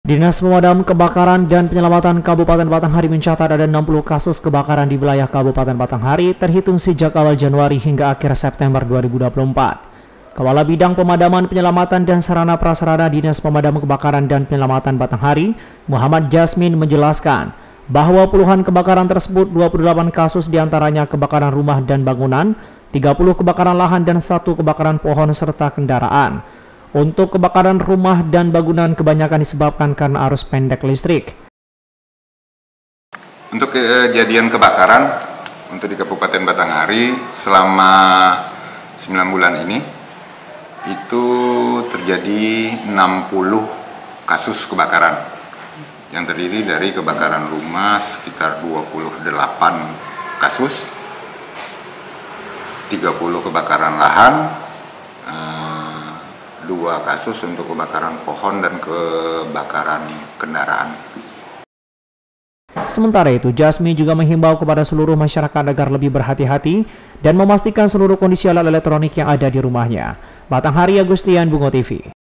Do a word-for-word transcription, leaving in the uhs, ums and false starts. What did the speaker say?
Dinas Pemadam Kebakaran dan Penyelamatan Kabupaten Batanghari mencatat ada enam puluh kasus kebakaran di wilayah Kabupaten Batanghari terhitung sejak awal Januari hingga akhir September dua ribu dua puluh empat. Kepala Bidang Pemadaman, Penyelamatan dan Sarana Prasarana Dinas Pemadam Kebakaran dan Penyelamatan Batanghari, Muhammad Jasmin menjelaskan bahwa puluhan kebakaran tersebut dua puluh delapan kasus diantaranya kebakaran rumah dan bangunan, tiga puluh kebakaran lahan dan satu kebakaran pohon serta kendaraan. Untuk kebakaran rumah dan bangunan kebanyakan disebabkan karena arus pendek listrik. Untuk kejadian kebakaran untuk di Kabupaten Batanghari selama sembilan bulan ini itu terjadi enam puluh kasus kebakaran yang terdiri dari kebakaran rumah sekitar dua puluh delapan kasus, tiga puluh kebakaran lahan, dua kasus untuk kebakaran pohon dan kebakaran kendaraan. Sementara itu, Jasmi juga menghimbau kepada seluruh masyarakat agar lebih berhati-hati dan memastikan seluruh kondisi alat elektronik yang ada di rumahnya. Batanghari, Agustian, Bungo T V.